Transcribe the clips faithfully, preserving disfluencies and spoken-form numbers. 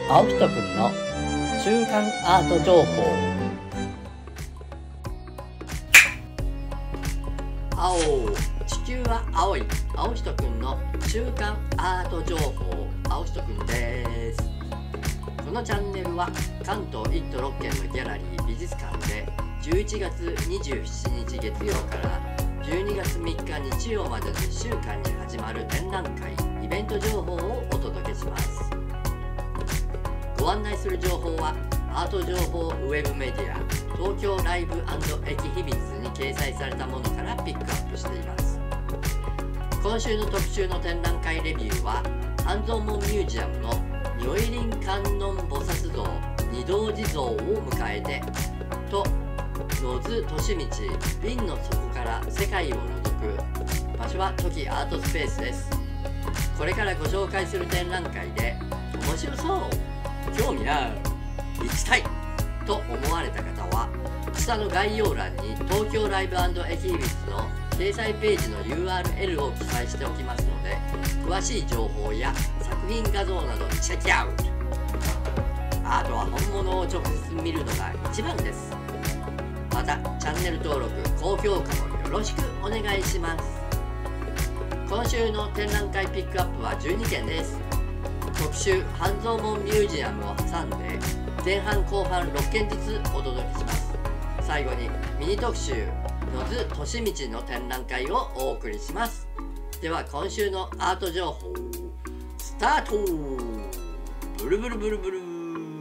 青人くんの週刊アート情報。青、地球は青い青人くんの週刊アート情報。青人くんです。このチャンネルは関東いっ都ろっけんのギャラリー美術館でじゅういちがつにじゅうしちにち月曜からじゅうにがつみっか日曜までのいっしゅうかんに始まる展覧会イベント情報をお届けします。ご案内する情報はアート情報ウェブメディア東京ライブ&エキヒビツに掲載されたものからピックアップしています。今週の特集の展覧会レビューは半蔵門ミュージアムの如意輪観音菩薩像二道地蔵を迎えてと野津利道瓶の底から世界を覗く。場所はトキアートスペースです。これからご紹介する展覧会で面白そう、興味ある、行きたいと思われた方は下の概要欄に東京ライブ&エキヒビツの掲載ページの ユーアールエル を記載しておきますので、詳しい情報や作品画像などチェックアウト。アートは本物を直接見るのが一番です。またチャンネル登録高評価もよろしくお願いします。今週の展覧会ピックアップはじゅうにけんです。特集半蔵門ミュージアムを挟んで前半後半ろっけんずつお届けします。最後にミニ特集野津利道の展覧会をお送りします。では今週のアート情報スタート。ブルブルブルブル。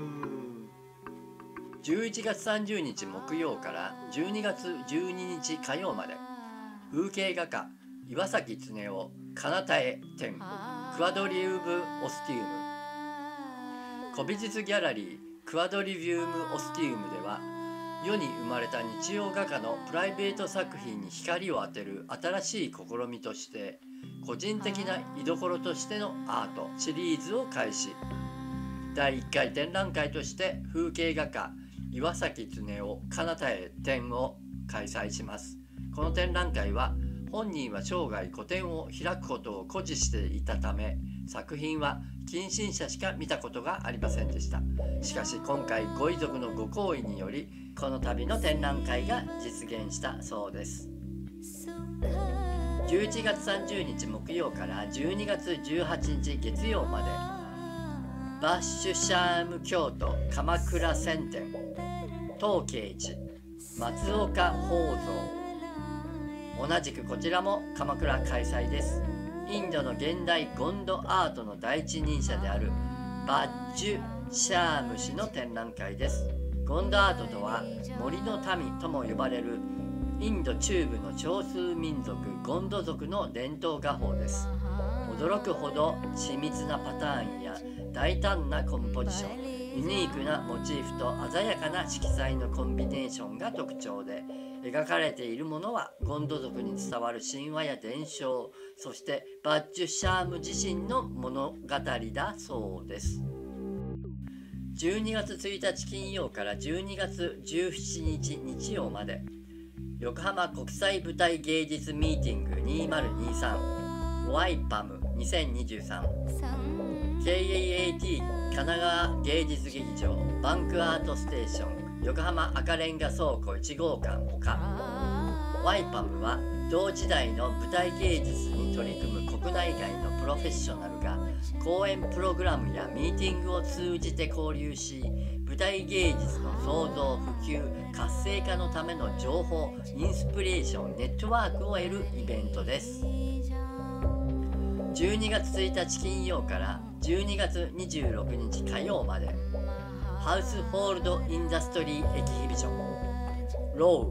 じゅういちがつさんじゅうにち木曜からじゅうにがつじゅうににち火曜まで風景画家岩崎恒夫かなたえ展クワドリウムオスティウム。古美術ギャラリークワドリビウムオスティウムでは世に生まれた日曜画家のプライベート作品に光を当てる新しい試みとして個人的な居所としてのアートシリーズを開始。だいいっかい展覧会として風景画家岩崎恒夫かなたえ展を開催します。この展覧会は本人は生涯個展を開くことを誇示していたため作品は近親者しか見たことがありませんでした。しかし今回ご遺族のご厚意によりこの度の展覧会が実現したそうです。じゅういちがつさんじゅうにち木曜からじゅうにがつじゅうはちにち月曜までバッシュシャーム京都鎌倉千展東慶寺松岡宝蔵。同じくこちらも鎌倉開催です。インドの現代ゴンドアートの第一人者であるバッジュシャーム氏の展覧会です。ゴンドアートとは森の民とも呼ばれるインド中部の少数民族ゴンド族の伝統画法です。驚くほど緻密なパターンや大胆なコンポジション、ユニークなモチーフと鮮やかな色彩のコンビネーションが特徴で、描かれているものはゴンド族に伝わる神話や伝承、そしてバッジュシャーム自身の物語だそうです。じゅうにがつついたち金曜からじゅうにがつじゅうしちにち日曜まで横浜国際舞台芸術ミーティングにせんにじゅうさん ワイパムにせんにじゅうさん ケーエーエーティー 神奈川芸術劇場バンクアートステーション横浜赤レンガ倉庫いちごうかんほか ワイパム は同時代の舞台芸術に取り組む国内外のプロフェッショナルが講演プログラムやミーティングを通じて交流し舞台芸術の創造普及活性化のための情報インスピレーションネットワークを得るイベントです。じゅうにがつついたち金曜からじゅうにがつにじゅうろくにち火曜までハウスホールドインダストリーエキヒビションロ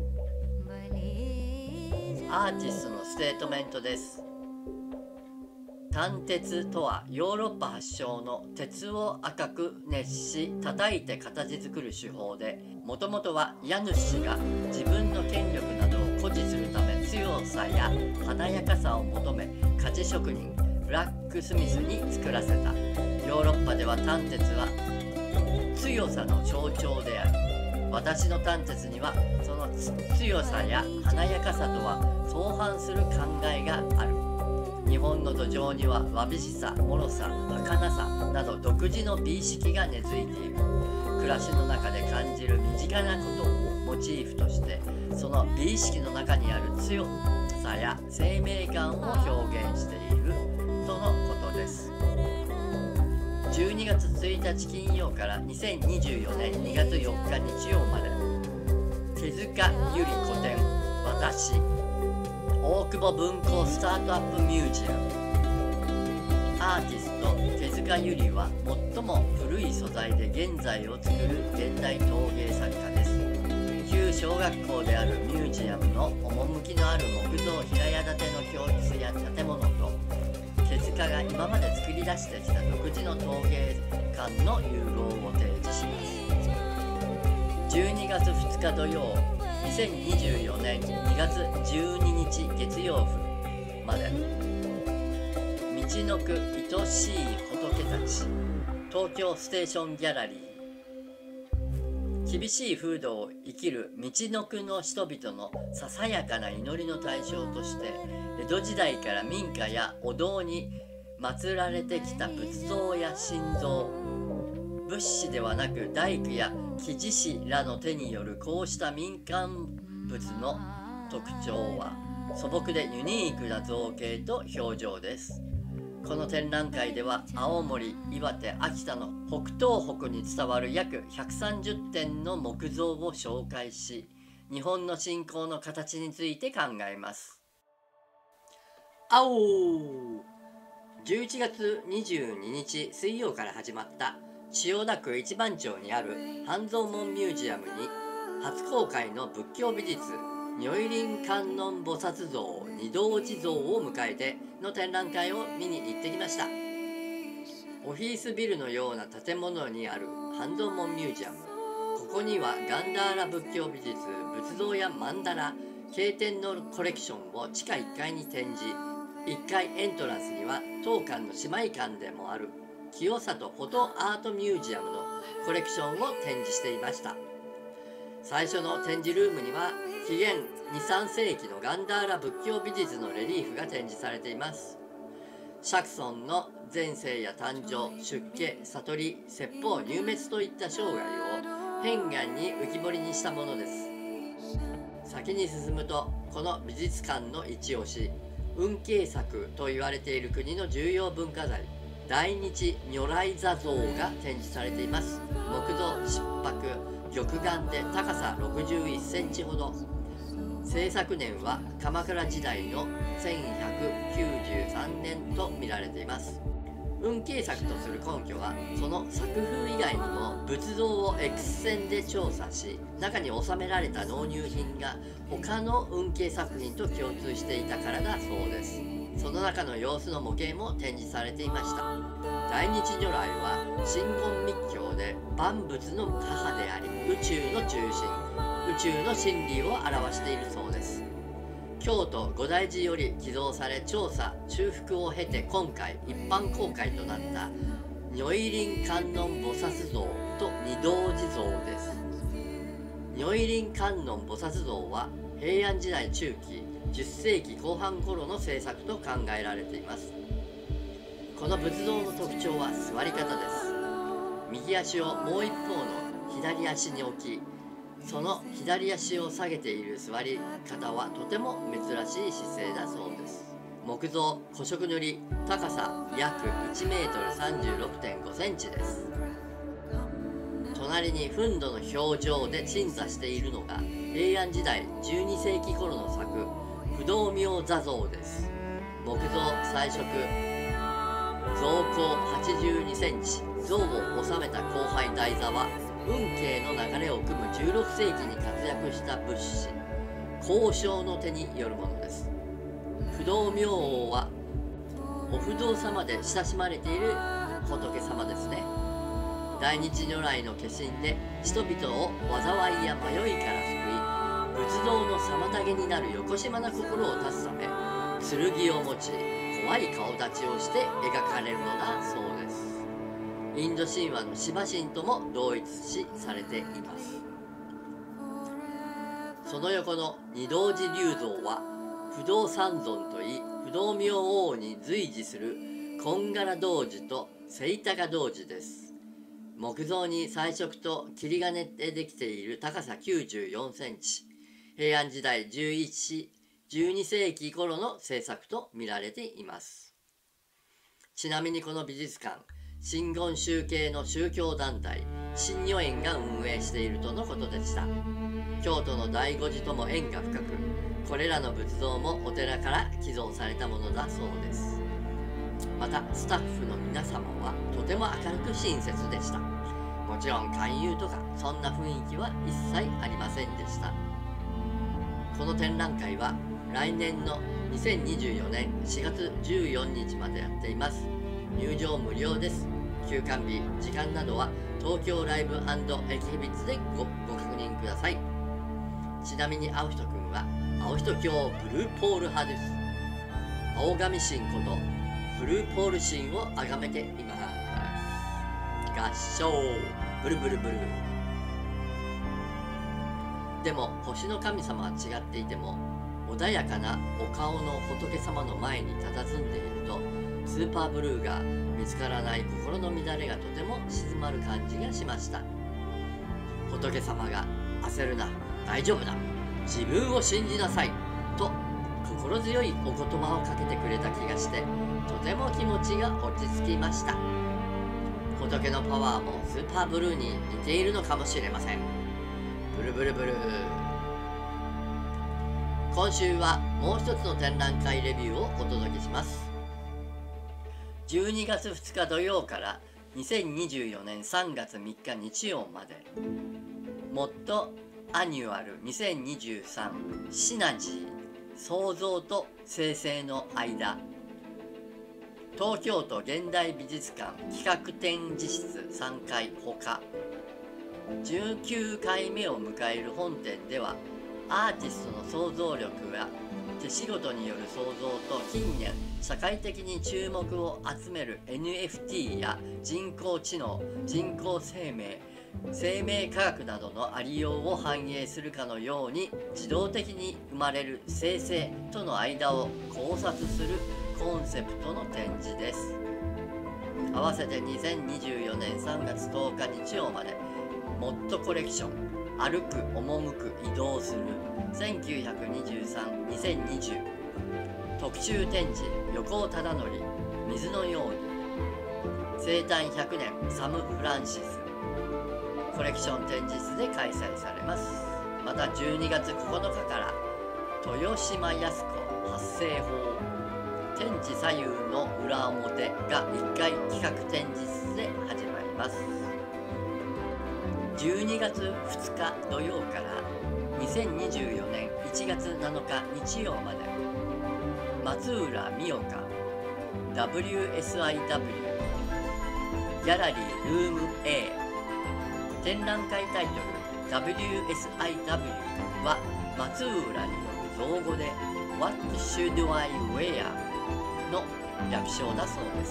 ーアーティストのステートメントです。単鉄とはヨーロッパ発祥の鉄を赤く熱し叩いて形作る手法で、もともとは家主が自分の権力などを誇示するため強さや華やかさを求め鍛冶職人ブラックスミスに作らせた。ヨーロッパでは単鉄は強さの象徴である。私の単鉄にはその強さや華やかさとは相反する考えがある。 日本の土壌にはわびしさ、脆さ、儚さなど独自の美意識が根付いている。暮らしの中で感じる身近なことをモチーフとして、その美意識の中にある強さや生命感を表現しているとのことです。じゅうにがつついたち金曜からにせんにじゅうよねんにがつよっか日曜まで、手塚ゆり個展私大久保文庫スタートアップミュージアム。アーティスト手塚ゆりは最も古い素材で現在を作る現代陶芸作家です。旧小学校であるミュージアムの趣のある木造平屋建ての教室や建物と、手塚が今まで作り出してきた独自の陶芸館の融合を提示します。じゅうにがつふつか土曜、にせんにじゅうよねんにがつじゅうににち月曜日まで、道のく愛しい仏たち東京ステーションギャラリー。厳しい風土を生きる道のくの人々のささやかな祈りの対象として、江戸時代から民家やお堂に祀られてきた仏像や神像、仏師ではなく大工や木地師らの手によるこうした民間仏の特徴は、素朴でユニークな造形と表情です。この展覧会では青森、岩手、秋田の北東北に伝わる約ひゃくさんじゅってんの木像を紹介し、日本の信仰の形について考えます。あおーじゅういちがつにじゅうににち水曜から始まった千代田区一番町にある半蔵門ミュージアムに、初公開の仏教美術如意輪観音菩薩像二道地蔵を迎えての展覧会を見に行ってきました。オフィスビルのような建物にある半蔵門ミュージアム。ここにはガンダーラ仏教美術、仏像や曼荼羅、経典のコレクションを地下いっかいに展示。いっかいエントランスには当館の姉妹館でもある清里フォトアートミュージアムのコレクションを展示していました。最初の展示ルームには紀元に、さんせいきのガンダーラ仏教美術のレリーフが展示されています。釈尊の前世や誕生、出家、悟り、説法、入滅といった生涯を片眼に浮き彫りにしたものです。先に進むと、この美術館の一押し、運慶作と言われている国の重要文化財、大日如来座像が展示されています。木造漆白玉眼で高さろくじゅういっセンチほど。制作年は鎌倉時代のせんひゃくきゅうじゅうさんねんと見られています。運慶作とする根拠は、その作風以外にも仏像を X 線で調査し、中に収められた納入品が他の運慶作品と共通していたからだそうです。その中の様子の模型も展示されていました。大日如来は真言密教で万物の母であり、宇宙の中心、宇宙の真理を表しているそうです。京都五大寺より寄贈され、調査修復を経て今回一般公開となった如意輪観音菩薩像と二道地蔵です。如意輪観音菩薩像は平安時代中期、じゅっせいきこう半頃の制作と考えられています。この仏像の特徴は座り方です。右足をもう一方の左足に置き、その左足を下げている座り方はとても珍しい姿勢だそうです。木造古色塗り、高さ約いちメートルさんじゅうろくてんごセンチです。隣に憤怒の表情で鎮座しているのが平安時代じゅうにせいき頃の作不動明座像です。木造彩色、造高はちじゅうにセンチ、像を収めた光背台座は運慶の流れを組むじゅうろくせいきに活躍した仏師高尚の手によるものです。不動明王はお不動様で親しまれている仏様ですね。大日如来の化身で人々を災いや迷いから救い、仏像の妨げになるよこしまな心を断つため、剣を持ち怖い顔立ちをして描かれるのだそうです。インド神話のシバ神とも同一視されています。その横の二道寺立像は不動三尊といい、不動明王に随侍する金柄童子と清高童子です。木造に彩色と切金でできている高さきゅうじゅうよんセンチ、平安時代じゅういち、じゅうに世紀頃の制作と見られています。ちなみにこの美術館、真言宗系の宗教団体真如園が運営しているとのことでした。京都の醍醐寺とも縁が深く、これらの仏像もお寺から寄贈されたものだそうです。またスタッフの皆様はとても明るく親切でした。もちろん勧誘とかそんな雰囲気は一切ありませんでした。この展覧会は来年のにせんにじゅうよねんしがつじゅうよっかまでやっています。入場無料です。休館日、時間などは東京ライブ&エキヒビッツで ご, ご確認ください。ちなみに青人くんは青人教ブルーポール派です。青神神ことブルーポール神を崇めています。合唱ブルブルブル。でも星の神様は違っていても、穏やかなお顔の仏様の前に佇んでいると、スーパーブルーが見つからない心の乱れがとても静まる感じがしました。仏様が焦るな、大丈夫だ、自分を信じなさいと心強いお言葉をかけてくれた気がして、とても気持ちが落ち着きました。仏のパワーもスーパーブルーに似ているのかもしれません。ブルブルブル。今週はもう一つの展覧会レビューをお届けします。じゅうにがつふつか土曜からにせんにじゅうよねんさんがつみっか日曜まで、モッドアニュアルにせんにじゅうさんシナジー創造と生成の間、東京都現代美術館企画展示室さんかいほか、じゅうきゅうかいめを迎える本展では、アーティストの想像力や手仕事による創造と近年社会的に注目を集める エヌエフティー や人工知能、人工生命、生命科学などのありようを反映するかのように、自動的に生まれる生成との間を考察するコンセプトの展示です。合わせてにせんにじゅうよねんさんがつとおか日曜まで、モッドコレクション歩く、赴く、移動するせんきゅうひゃくにじゅうさん、にせんにじゅう特集展示横尾忠則水のように生誕ひゃくねんサム・フランシスコレクション展示室で開催されます。またじゅうにがつここのかから豊島靖子発声法天地左右の裏表がいっかい企画展示室で始まります。じゅうにがつふつか土曜からにせんにじゅうよねんいちがつなのか日曜まで、松浦美代香 ダブリューエスアイダブリュー ギャラリールーム A。 展覧会タイトル ダブリューエスアイダブリュー は松浦による造語で What should I wear の略称だそうです。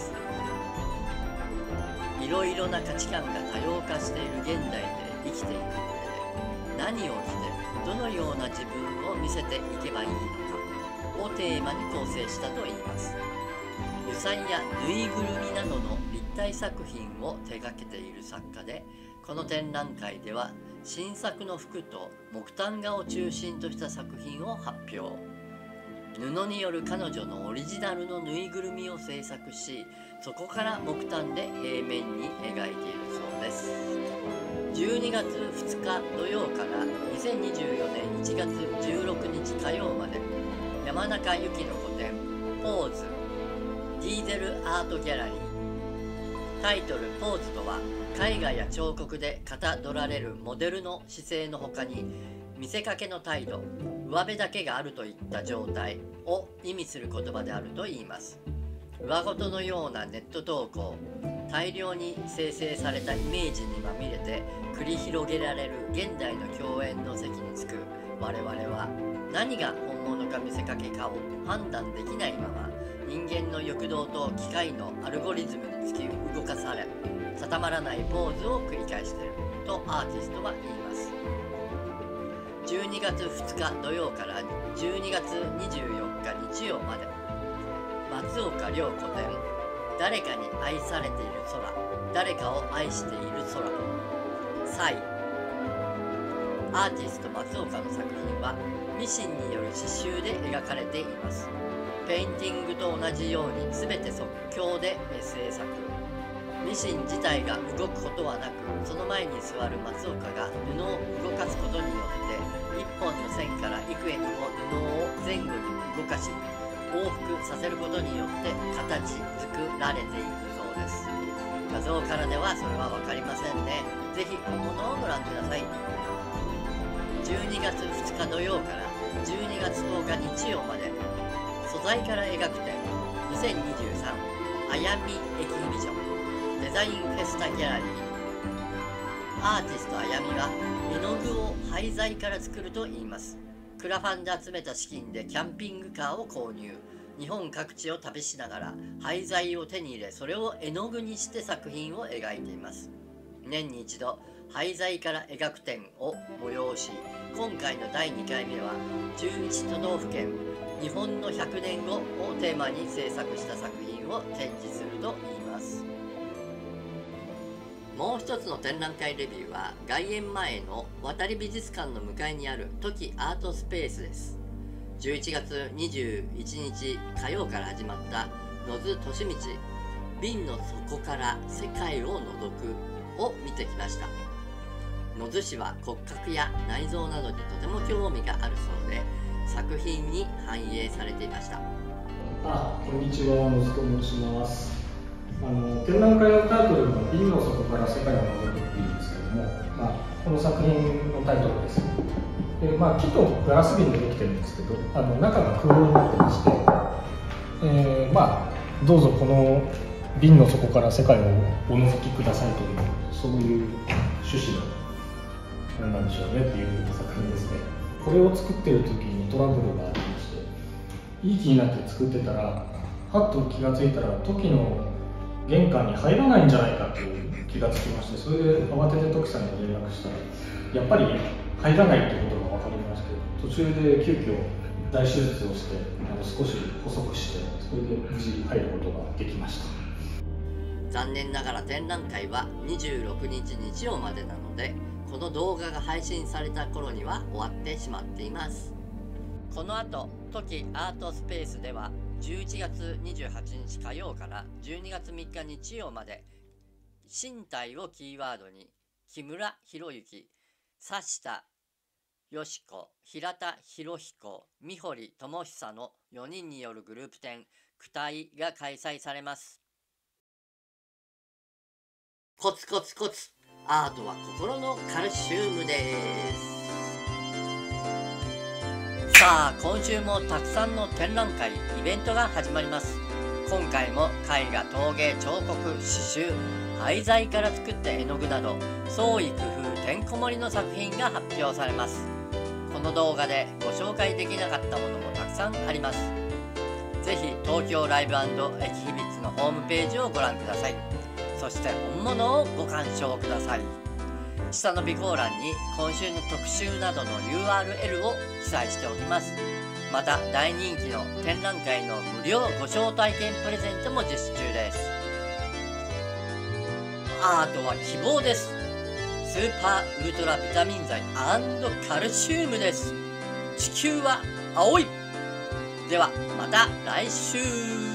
いろいろな価値観が多様化している現代で生きていく上で、何を着てどのような自分を見せていけばいいのかをテーマに構成したといいます。油彩やぬいぐるみなどの立体作品を手掛けている作家で、この展覧会では新作の服と木炭画を中心とした作品を発表。布による彼女のオリジナルのぬいぐるみを制作し、そこから木炭で平面に描いているそうです。じゅうにがつふつか土曜からにせんにじゅうよねんいちがつじゅうろくにち火曜まで、山中由紀の個展ポーズディーゼルアートギャラリー。タイトルポーズとは、絵画や彫刻でかたどられるモデルの姿勢の他に、見せかけの態度、上辺だけがあるといった状態を意味する言葉であるといいます。上ごとのようなネット投稿、大量に生成されたイメージにまみれて繰り広げられる現代の共演の席につく我々は、何が本物か見せかけかを判断できないまま、人間の欲動と機械のアルゴリズムに突き動かされ、定まらないポーズを繰り返しているとアーティストは言います。 じゅうにがつふつか土曜からじゅうにがつにじゅうよっか日曜まで。松岡涼子展、誰かに愛されている空、誰かを愛している空。サイアーティスト松岡の作品はミシンによる刺繍で描かれています。ペインティングと同じように全て即興で制作。ミシン自体が動くことはなく、その前に座る松岡が布を動かすことによって一本の線から幾重にも布を前後に動かし、往復させることによって形作られていくそうです。画像からではそれは分かりませんね。ぜひ本物をご覧ください。じゅうにがつふつか土曜からじゅうにがつとおか日曜まで、素材から描く展にせんにじゅうさんあやみエキヒビジョンデザインフェスタギャラリー。アーティストあやみは絵の具を廃材から作るといいます。クラファンで集めた資金でキャンピングカーを購入。日本各地を旅しながら廃材を手に入れ、それを絵の具にして作品を描いています。年に一度廃材から描く展を催し、今回のだいにかいめはじゅういちとどうふけん日本のひゃくねんごをテーマに制作した作品を展示するといいます。もう一つの展覧会レビューは、外苑前の渡美術館の向かいにあるトキアートスペースです。じゅういちがつにじゅういちにち火曜から始まった野津利道瓶の底から世界を覗くを見てきました。野津氏は骨格や内臓などにとても興味があるそうで、作品に反映されていました。 あ、こんにちは、野津と申します。あの展覧会のタイトルが「瓶の底から世界を覗く」っていうんですけども、まあ、この作品のタイトルです。で、まあ、木とガラス瓶でできてるんですけど、あの中が空洞になってまして、えー、まあどうぞこの瓶の底から世界をお覗きくださいという、そういう趣旨のなんでしょうねっていう作品ですね。これを作ってる時にトラブルがありまして、いい気になって作ってたら、はっと気がついたらトキの玄関に入らないんじゃないかっていう気がつきまして、それで慌ててトキさんに連絡したら、やっぱり入らないってことが分かりまして、途中で急遽大手術をして、あの少し細くして、それで無事入ることができました。 残念ながら展覧会はにじゅうろくにち日曜までなので、この動画が配信された頃には終わってしまっています。この後、トキアートスペースではじゅういちがつにじゅうはちにち火曜からじゅうにがつみっか日曜まで、身体をキーワードに木村博之、佐下よしこ、平田博彦、三堀智久のよにんによるグループ展「躯体」が開催されます。コツコツコツ、アートは心のカルシウムです。さあ、今週もたくさんの展覧会、イベントが始まります。今回も絵画、陶芸、彫刻、刺繍、廃材から作った絵の具など、創意工夫てんこ盛りの作品が発表されます。この動画でご紹介できなかったものもたくさんあります。ぜひ東京ライブ&エキヒビッツのホームページをご覧ください。そして本物をご鑑賞ください。下の備考欄に今週の特集などの ユーアールエル を記載しておきます。また大人気の展覧会の無料ご招待券プレゼントも実施中です。アートは希望です。スーパーウルトラビタミン剤&カルシウムです。地球は青い。ではまた来週。